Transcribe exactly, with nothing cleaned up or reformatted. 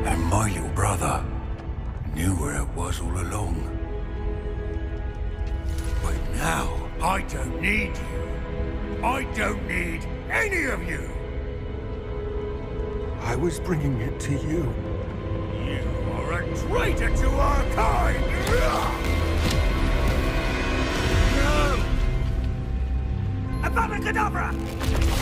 And my little brother knew where it was all along. But now, I don't need you. I don't need any of you. I was bringing it to you. You are a traitor to our kind! No! Avada Kedavra!